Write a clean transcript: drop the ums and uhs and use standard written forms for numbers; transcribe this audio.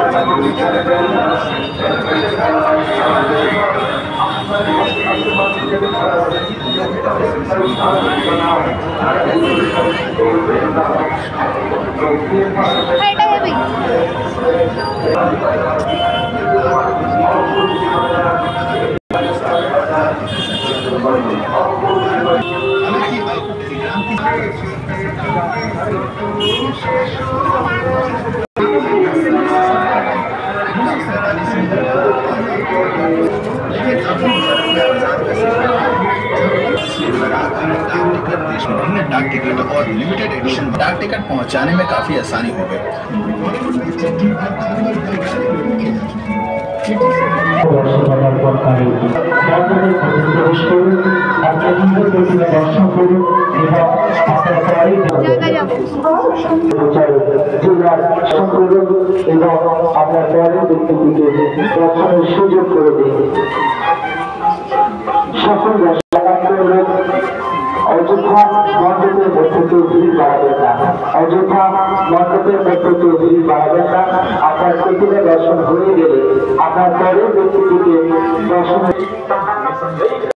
डाक टिकट और limited edition डाक टिकट पहुंचाने में काफी आसानी हो गई। সুযোগ করে দিন সকল অযোধ্যা মণ্ডপের মধ্যে কেউ ভিড় বাড়াবেন না। অযোধ্যা মণ্ডপের মধ্যে কেউ ভিড় বাড়াবেন না। আপনার প্রতিমা দর্শন হয়ে গেলে আপনার পরের ব্যক্তিটিকে দর্শন